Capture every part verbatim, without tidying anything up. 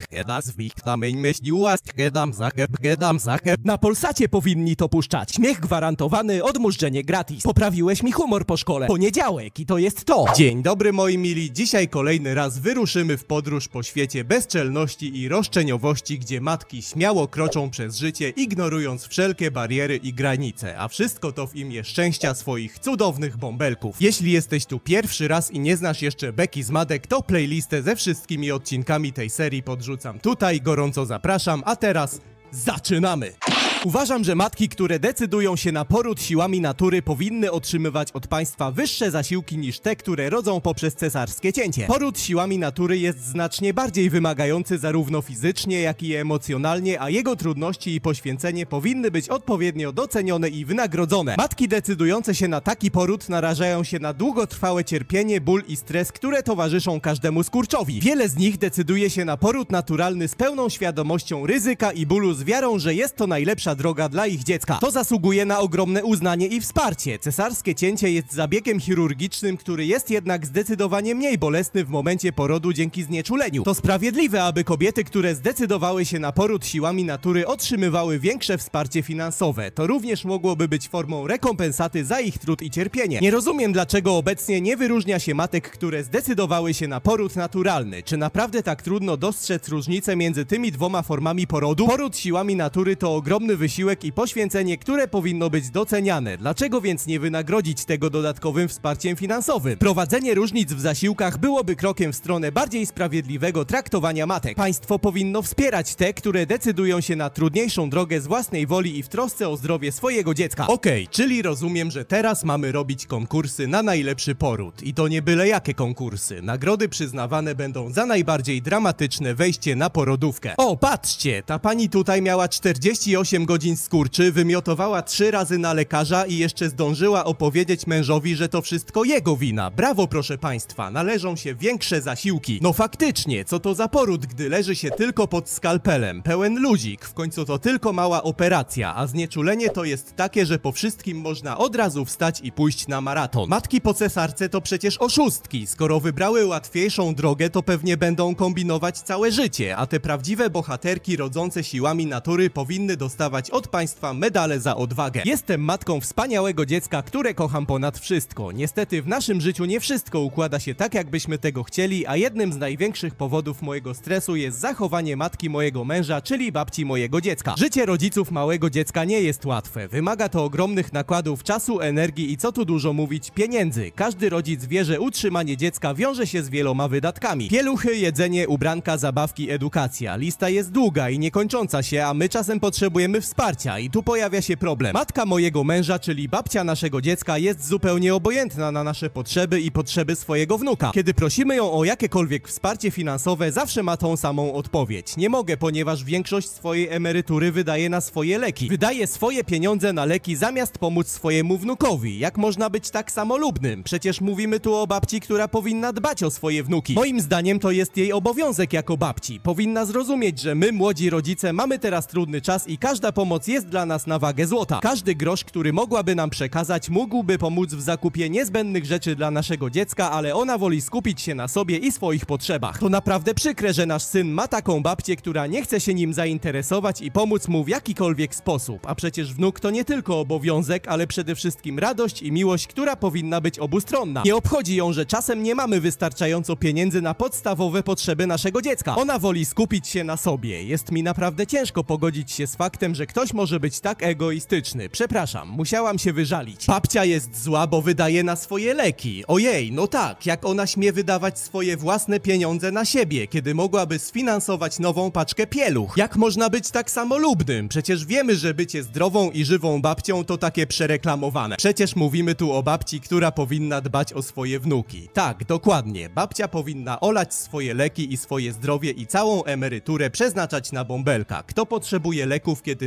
Na Polsacie powinni to puszczać. Śmiech gwarantowany, odmurzczenie gratis. Poprawiłeś mi humor po szkole. Poniedziałek i to jest to. Dzień dobry moi mili, dzisiaj kolejny raz wyruszymy w podróż po świecie bezczelności i roszczeniowości, gdzie matki śmiało kroczą przez życie, ignorując wszelkie bariery i granice, a wszystko to w imię szczęścia swoich cudownych bąbelków. Jeśli jesteś tu pierwszy raz i nie znasz jeszcze Beki z Madek, to playlistę ze wszystkimi odcinkami tej serii podrzucam tutaj, gorąco zapraszam, a teraz zaczynamy! Uważam, że matki, które decydują się na poród siłami natury, powinny otrzymywać od państwa wyższe zasiłki niż te, które rodzą poprzez cesarskie cięcie. Poród siłami natury jest znacznie bardziej wymagający zarówno fizycznie, jak i emocjonalnie, a jego trudności i poświęcenie powinny być odpowiednio docenione i wynagrodzone. Matki decydujące się na taki poród narażają się na długotrwałe cierpienie, ból i stres, które towarzyszą każdemu skurczowi. Wiele z nich decyduje się na poród naturalny z pełną świadomością ryzyka i bólu, z wiarą, że jest to najlepsza droga dla ich dziecka. To zasługuje na ogromne uznanie i wsparcie. Cesarskie cięcie jest zabiegiem chirurgicznym, który jest jednak zdecydowanie mniej bolesny w momencie porodu dzięki znieczuleniu. To sprawiedliwe, aby kobiety, które zdecydowały się na poród siłami natury, otrzymywały większe wsparcie finansowe. To również mogłoby być formą rekompensaty za ich trud i cierpienie. Nie rozumiem, dlaczego obecnie nie wyróżnia się matek, które zdecydowały się na poród naturalny. Czy naprawdę tak trudno dostrzec różnicę między tymi dwoma formami porodu? Poród siłami natury to ogromny wysiłek i poświęcenie, które powinno być doceniane. Dlaczego więc nie wynagrodzić tego dodatkowym wsparciem finansowym? Prowadzenie różnic w zasiłkach byłoby krokiem w stronę bardziej sprawiedliwego traktowania matek. Państwo powinno wspierać te, które decydują się na trudniejszą drogę z własnej woli i w trosce o zdrowie swojego dziecka. Okej, okay, czyli rozumiem, że teraz mamy robić konkursy na najlepszy poród. I to nie byle jakie konkursy. Nagrody przyznawane będą za najbardziej dramatyczne wejście na porodówkę. O, patrzcie! Ta pani tutaj miała czterdzieści osiem godzin skurczy, wymiotowała trzy razy na lekarza i jeszcze zdążyła opowiedzieć mężowi, że to wszystko jego wina. Brawo, proszę państwa, należą się większe zasiłki. No faktycznie, co to za poród, gdy leży się tylko pod skalpelem? Pełen luzik, w końcu to tylko mała operacja, a znieczulenie to jest takie, że po wszystkim można od razu wstać i pójść na maraton. Matki po cesarce to przecież oszustki. Skoro wybrały łatwiejszą drogę, to pewnie będą kombinować całe życie, a te prawdziwe bohaterki rodzące siłami natury powinny dostawać od państwa medale za odwagę. Jestem matką wspaniałego dziecka, które kocham ponad wszystko. Niestety w naszym życiu nie wszystko układa się tak, jakbyśmy tego chcieli, a jednym z największych powodów mojego stresu jest zachowanie matki mojego męża, czyli babci mojego dziecka. Życie rodziców małego dziecka nie jest łatwe. Wymaga to ogromnych nakładów czasu, energii i co tu dużo mówić, pieniędzy. Każdy rodzic wie, że utrzymanie dziecka wiąże się z wieloma wydatkami. Pieluchy, jedzenie, ubranka, zabawki, edukacja. Lista jest długa i niekończąca się, a my czasem potrzebujemy wsparcia i tu pojawia się problem. Matka mojego męża, czyli babcia naszego dziecka, jest zupełnie obojętna na nasze potrzeby i potrzeby swojego wnuka. Kiedy prosimy ją o jakiekolwiek wsparcie finansowe, zawsze ma tą samą odpowiedź. Nie mogę, ponieważ większość swojej emerytury wydaje na swoje leki. Wydaje swoje pieniądze na leki zamiast pomóc swojemu wnukowi. Jak można być tak samolubnym? Przecież mówimy tu o babci, która powinna dbać o swoje wnuki. Moim zdaniem to jest jej obowiązek jako babci. Powinna zrozumieć, że my, młodzi rodzice, mamy teraz trudny czas i każda pomoc jest dla nas na wagę złota. Każdy grosz, który mogłaby nam przekazać, mógłby pomóc w zakupie niezbędnych rzeczy dla naszego dziecka, ale ona woli skupić się na sobie i swoich potrzebach. To naprawdę przykre, że nasz syn ma taką babcię, która nie chce się nim zainteresować i pomóc mu w jakikolwiek sposób. A przecież wnuk to nie tylko obowiązek, ale przede wszystkim radość i miłość, która powinna być obustronna. Nie obchodzi ją, że czasem nie mamy wystarczająco pieniędzy na podstawowe potrzeby naszego dziecka. Ona woli skupić się na sobie. Jest mi naprawdę ciężko pogodzić się z faktem, że ktoś może być tak egoistyczny. Przepraszam, musiałam się wyżalić. Babcia jest zła, bo wydaje na swoje leki. Ojej, no tak, jak ona śmie wydawać swoje własne pieniądze na siebie, kiedy mogłaby sfinansować nową paczkę pieluch. Jak można być tak samolubnym? Przecież wiemy, że bycie zdrową i żywą babcią to takie przereklamowane. Przecież mówimy tu o babci, która powinna dbać o swoje wnuki. Tak, dokładnie. Babcia powinna olać swoje leki i swoje zdrowie i całą emeryturę przeznaczać na bąbelka. Kto potrzebuje leków, kiedy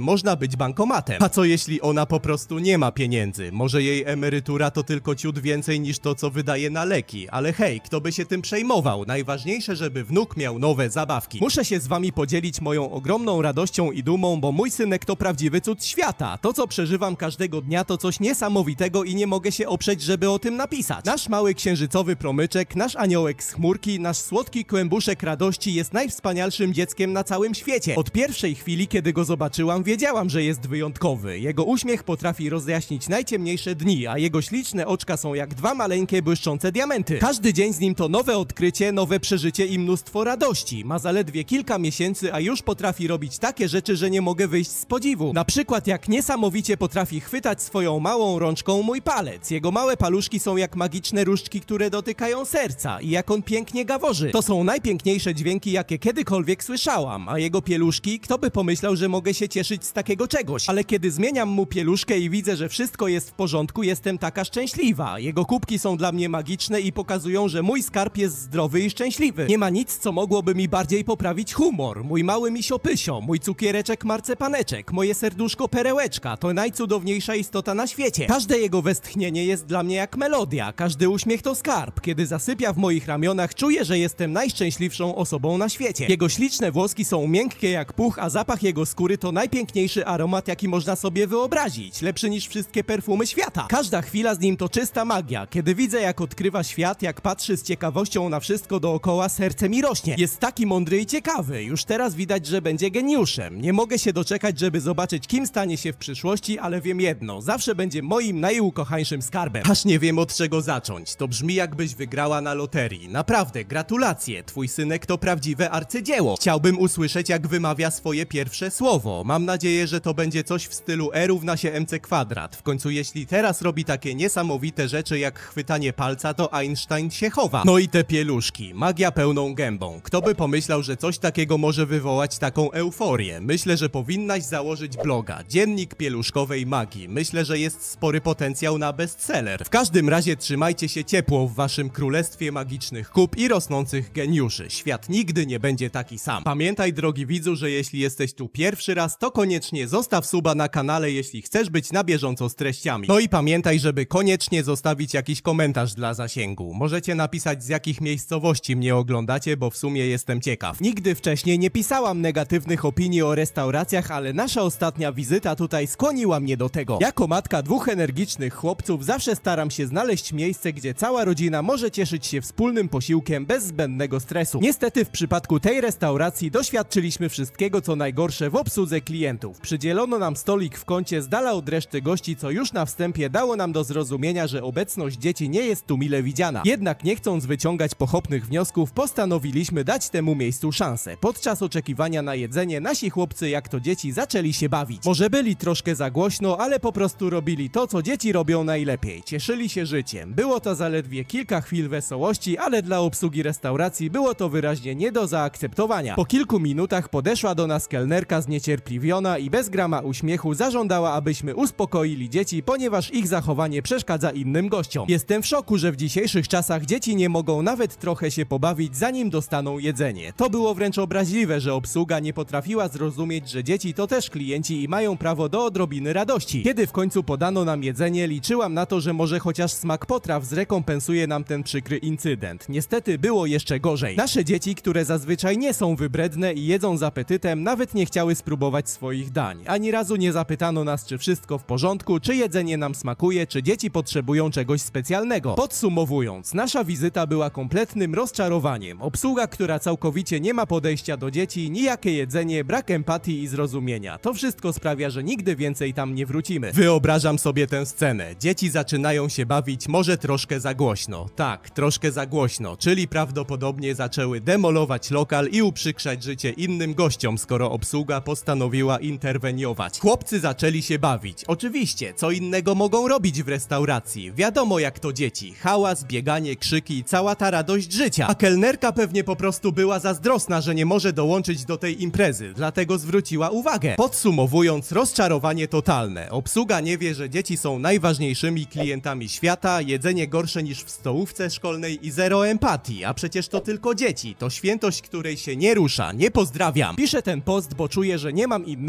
można być bankomatem. A co jeśli ona po prostu nie ma pieniędzy? Może jej emerytura to tylko ciut więcej niż to, co wydaje na leki. Ale hej, kto by się tym przejmował? Najważniejsze, żeby wnuk miał nowe zabawki. Muszę się z wami podzielić moją ogromną radością i dumą, bo mój synek to prawdziwy cud świata. To, co przeżywam każdego dnia, to coś niesamowitego i nie mogę się oprzeć, żeby o tym napisać. Nasz mały księżycowy promyczek, nasz aniołek z chmurki, nasz słodki kłębuszek radości jest najwspanialszym dzieckiem na całym świecie. Od pierwszej chwili, kiedy go zobaczyłam, wiedziałam, że jest wyjątkowy. Jego uśmiech potrafi rozjaśnić najciemniejsze dni, a jego śliczne oczka są jak dwa maleńkie, błyszczące diamenty. Każdy dzień z nim to nowe odkrycie, nowe przeżycie i mnóstwo radości. Ma zaledwie kilka miesięcy, a już potrafi robić takie rzeczy, że nie mogę wyjść z podziwu. Na przykład jak niesamowicie potrafi chwytać swoją małą rączką mój palec. Jego małe paluszki są jak magiczne różdżki, które dotykają serca i jak on pięknie gaworzy. To są najpiękniejsze dźwięki, jakie kiedykolwiek słyszałam, a jego pieluszki, kto by pomyślał, że mogę się cieszyć z takiego czegoś. Ale kiedy zmieniam mu pieluszkę i widzę, że wszystko jest w porządku, jestem taka szczęśliwa. Jego kubki są dla mnie magiczne i pokazują, że mój skarb jest zdrowy i szczęśliwy. Nie ma nic, co mogłoby mi bardziej poprawić humor. Mój mały misio-pysio, mój cukiereczek marcepaneczek, moje serduszko perełeczka, to najcudowniejsza istota na świecie. Każde jego westchnienie jest dla mnie jak melodia, każdy uśmiech to skarb. Kiedy zasypia w moich ramionach, czuję, że jestem najszczęśliwszą osobą na świecie. Jego śliczne włoski są miękkie jak puch, a zapach jego skóry to najpiękniejszy aromat, jaki można sobie wyobrazić. Lepszy niż wszystkie perfumy świata. Każda chwila z nim to czysta magia. Kiedy widzę, jak odkrywa świat, jak patrzy z ciekawością na wszystko dookoła, serce mi rośnie. Jest taki mądry i ciekawy. Już teraz widać, że będzie geniuszem. Nie mogę się doczekać, żeby zobaczyć, kim stanie się w przyszłości, ale wiem jedno. Zawsze będzie moim najukochańszym skarbem. Aż nie wiem, od czego zacząć. To brzmi, jakbyś wygrała na loterii. Naprawdę, gratulacje. Twój synek to prawdziwe arcydzieło. Chciałbym usłyszeć, jak wymawia swoje pierwsze słowo. Mam nadzieję, że to będzie coś w stylu E równa się mc kwadrat. W końcu jeśli teraz robi takie niesamowite rzeczy jak chwytanie palca, to Einstein się chowa. No i te pieluszki. Magia pełną gębą. Kto by pomyślał, że coś takiego może wywołać taką euforię? Myślę, że powinnaś założyć bloga. Dziennik pieluszkowej magii. Myślę, że jest spory potencjał na bestseller. W każdym razie trzymajcie się ciepło w waszym królestwie magicznych kup i rosnących geniuszy. Świat nigdy nie będzie taki sam. Pamiętaj, drogi widzu, że jeśli jesteś tu pierwszy raz, to koniecznie zostaw suba na kanale, jeśli chcesz być na bieżąco z treściami. No i pamiętaj, żeby koniecznie zostawić jakiś komentarz dla zasięgu. Możecie napisać, z jakich miejscowości mnie oglądacie, bo w sumie jestem ciekaw. Nigdy wcześniej nie pisałam negatywnych opinii o restauracjach, ale nasza ostatnia wizyta tutaj skłoniła mnie do tego. Jako matka dwóch energicznych chłopców zawsze staram się znaleźć miejsce, gdzie cała rodzina może cieszyć się wspólnym posiłkiem bez zbędnego stresu. Niestety w przypadku tej restauracji doświadczyliśmy wszystkiego, co najgorsze w obsłudze klientów. Przydzielono nam stolik w kącie z dala od reszty gości, co już na wstępie dało nam do zrozumienia, że obecność dzieci nie jest tu mile widziana. Jednak nie chcąc wyciągać pochopnych wniosków, postanowiliśmy dać temu miejscu szansę. Podczas oczekiwania na jedzenie nasi chłopcy, jak to dzieci, zaczęli się bawić. Może byli troszkę za głośno, ale po prostu robili to, co dzieci robią najlepiej. Cieszyli się życiem. Było to zaledwie kilka chwil wesołości, ale dla obsługi restauracji było to wyraźnie nie do zaakceptowania. Po kilku minutach podeszła do nas kelnerka zniecierpliwiona i bez grama uśmiechu zażądała, abyśmy uspokoili dzieci, ponieważ ich zachowanie przeszkadza innym gościom. Jestem w szoku, że w dzisiejszych czasach dzieci nie mogą nawet trochę się pobawić, zanim dostaną jedzenie. To było wręcz obraźliwe, że obsługa nie potrafiła zrozumieć, że dzieci to też klienci i mają prawo do odrobiny radości. Kiedy w końcu podano nam jedzenie, liczyłam na to, że może chociaż smak potraw zrekompensuje nam ten przykry incydent. Niestety było jeszcze gorzej. Nasze dzieci, które zazwyczaj nie są wybredne i jedzą z apetytem, nawet nie chciały spróbować swoich dań. Ani razu nie zapytano nas, czy wszystko w porządku, czy jedzenie nam smakuje, czy dzieci potrzebują czegoś specjalnego. Podsumowując, nasza wizyta była kompletnym rozczarowaniem. Obsługa, która całkowicie nie ma podejścia do dzieci, nijakie jedzenie, brak empatii i zrozumienia. To wszystko sprawia, że nigdy więcej tam nie wrócimy. Wyobrażam sobie tę scenę. Dzieci zaczynają się bawić może troszkę za głośno. Tak, troszkę za głośno, czyli prawdopodobnie zaczęły demolować lokal i uprzykrzać życie innym gościom, skoro obsługa postanowiła interweniować. Chłopcy zaczęli się bawić. Oczywiście, co innego mogą robić w restauracji? Wiadomo, jak to dzieci. Hałas, bieganie, krzyki i cała ta radość życia. A kelnerka pewnie po prostu była zazdrosna, że nie może dołączyć do tej imprezy, dlatego zwróciła uwagę. Podsumowując, rozczarowanie totalne. Obsługa nie wie, że dzieci są najważniejszymi klientami świata, jedzenie gorsze niż w stołówce szkolnej i zero empatii, a przecież to tylko dzieci. To świętość, której się nie rusza. Nie pozdrawiam. Piszę ten post, bo czuję, że nie mam innego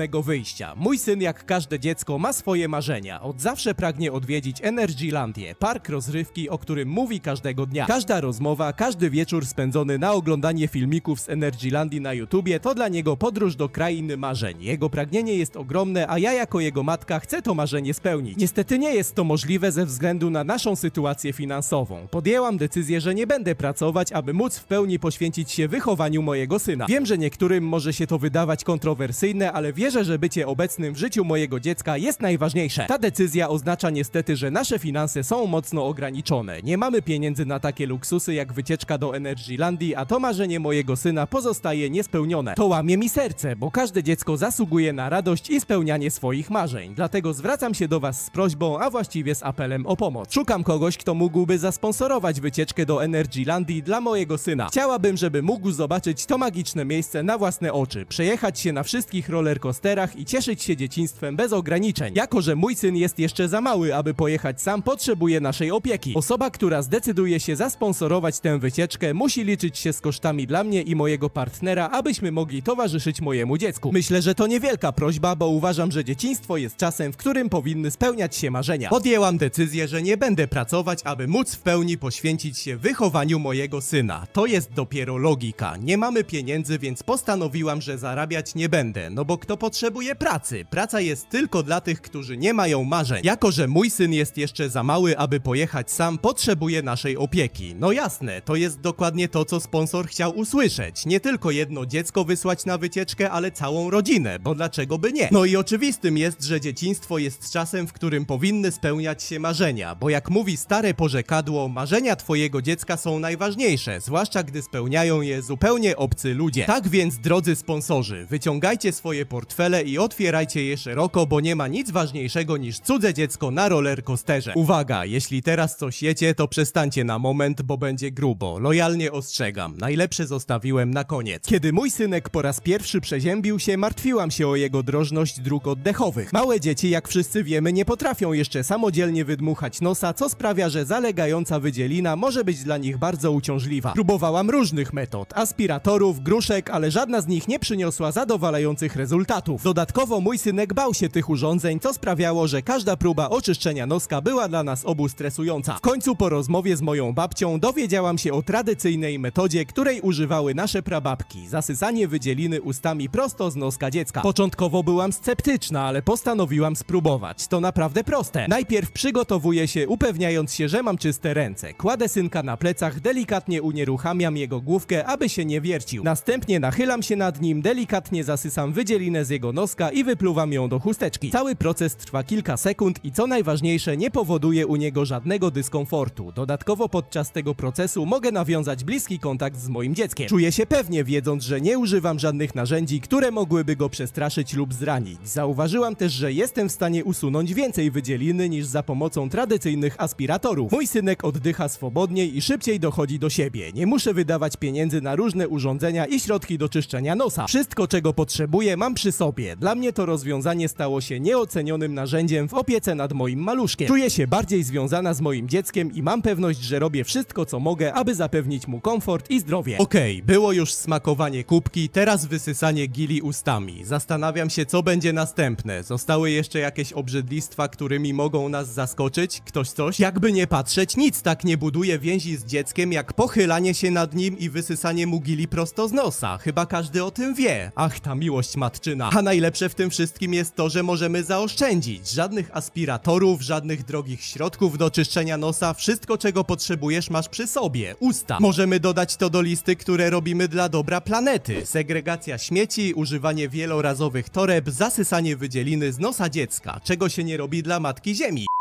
mego wyjścia. Mój syn, jak każde dziecko, ma swoje marzenia. Od zawsze pragnie odwiedzić Energylandię, park rozrywki, o którym mówi każdego dnia. Każda rozmowa, każdy wieczór spędzony na oglądanie filmików z Energylandii na YouTubie to dla niego podróż do krainy marzeń. Jego pragnienie jest ogromne, a ja jako jego matka chcę to marzenie spełnić. Niestety nie jest to możliwe ze względu na naszą sytuację finansową. Podjęłam decyzję, że nie będę pracować, aby móc w pełni poświęcić się wychowaniu mojego syna. Wiem, że niektórym może się to wydawać kontrowersyjne, ale wierzę, że bycie obecnym w życiu mojego dziecka jest najważniejsze. Ta decyzja oznacza niestety, że nasze finanse są mocno ograniczone. Nie mamy pieniędzy na takie luksusy jak wycieczka do Energylandii, a to marzenie mojego syna pozostaje niespełnione. To łamie mi serce, bo każde dziecko zasługuje na radość i spełnianie swoich marzeń. Dlatego zwracam się do was z prośbą, a właściwie z apelem o pomoc. Szukam kogoś, kto mógłby zasponsorować wycieczkę do Energylandii dla mojego syna. Chciałabym, żeby mógł zobaczyć to magiczne miejsce na własne oczy, przejechać się na wszystkich rollercoasterach i cieszyć się dzieciństwem bez ograniczeń. Jako że mój syn jest jeszcze za mały, aby pojechać sam, potrzebuje naszej opieki. Osoba, która zdecyduje się zasponsorować tę wycieczkę, musi liczyć się z kosztami dla mnie i mojego partnera, abyśmy mogli towarzyszyć mojemu dziecku. Myślę, że to niewielka prośba, bo uważam, że dzieciństwo jest czasem, w którym powinny spełniać się marzenia. Podjęłam decyzję, że nie będę pracować, aby móc w pełni poświęcić się wychowaniu mojego syna. To jest dopiero logika. Nie mamy pieniędzy, więc postanowiłam, że zarabiać nie będę, no bo kto potrzebuje pracy? Praca jest tylko dla tych, którzy nie mają marzeń. Jako że mój syn jest jeszcze za mały, aby pojechać sam, potrzebuje naszej opieki. No jasne, to jest dokładnie to, co sponsor chciał usłyszeć. Nie tylko jedno dziecko wysłać na wycieczkę, ale całą rodzinę, bo dlaczego by nie? No i oczywistym jest, że dzieciństwo jest czasem, w którym powinny spełniać się marzenia, bo jak mówi stare porzekadło, marzenia twojego dziecka są najważniejsze, zwłaszcza gdy spełniają je zupełnie obcy ludzie. Tak więc, drodzy sponsorzy, wyciągajcie swoje portfele i otwierajcie je szeroko, bo nie ma nic ważniejszego niż cudze dziecko na rollercoasterze. Uwaga, jeśli teraz coś jecie, to przestańcie na moment, bo będzie grubo. Lojalnie ostrzegam, najlepsze zostawiłem na koniec. Kiedy mój synek po raz pierwszy przeziębił się, martwiłam się o jego drożność dróg oddechowych. Małe dzieci, jak wszyscy wiemy, nie potrafią jeszcze samodzielnie wydmuchać nosa, co sprawia, że zalegająca wydzielina może być dla nich bardzo uciążliwa. Próbowałam różnych metod, aspiratorów, gruszek, ale żadna z nich nie przyniosła zadowalających rezultatów. Dodatkowo mój synek bał się tych urządzeń, co sprawiało, że każda próba oczyszczenia noska była dla nas obu stresująca. W końcu po rozmowie z moją babcią dowiedziałam się o tradycyjnej metodzie, której używały nasze prababki. Zasysanie wydzieliny ustami prosto z noska dziecka. Początkowo byłam sceptyczna, ale postanowiłam spróbować. To naprawdę proste. Najpierw przygotowuję się, upewniając się, że mam czyste ręce. Kładę synka na plecach, delikatnie unieruchamiam jego główkę, aby się nie wiercił. Następnie nachylam się nad nim, delikatnie zasysam wydzielinę z jego noska i wypluwam ją do chusteczki. Cały proces trwa kilka sekund i co najważniejsze, nie powoduje u niego żadnego dyskomfortu. Dodatkowo podczas tego procesu mogę nawiązać bliski kontakt z moim dzieckiem. Czuję się pewnie, wiedząc, że nie używam żadnych narzędzi, które mogłyby go przestraszyć lub zranić. Zauważyłam też, że jestem w stanie usunąć więcej wydzieliny niż za pomocą tradycyjnych aspiratorów. Mój synek oddycha swobodniej i szybciej dochodzi do siebie. Nie muszę wydawać pieniędzy na różne urządzenia i środki do czyszczenia nosa. Wszystko, czego potrzebuję, mam przy sobie. Dla mnie to rozwiązanie stało się nieocenionym narzędziem w opiece nad moim maluszkiem. Czuję się bardziej związana z moim dzieckiem i mam pewność, że robię wszystko, co mogę, aby zapewnić mu komfort i zdrowie. Okej, okay, było już smakowanie kubki, teraz wysysanie gili ustami. Zastanawiam się, co będzie następne. Zostały jeszcze jakieś obrzydlistwa, którymi mogą nas zaskoczyć? Ktoś coś? Jakby nie patrzeć, nic tak nie buduje więzi z dzieckiem, jak pochylanie się nad nim i wysysanie mu gili prosto z nosa. Chyba każdy o tym wie. Ach, ta miłość matczyna. A najlepsze w tym wszystkim jest to, że możemy zaoszczędzić. Żadnych aspiratorów, żadnych drogich środków do czyszczenia nosa. Wszystko, czego potrzebujesz, masz przy sobie. Usta. Możemy dodać to do listy, które robimy dla dobra planety. Segregacja śmieci, używanie wielorazowych toreb, zasysanie wydzieliny z nosa dziecka. Czego się nie robi dla Matki Ziemi.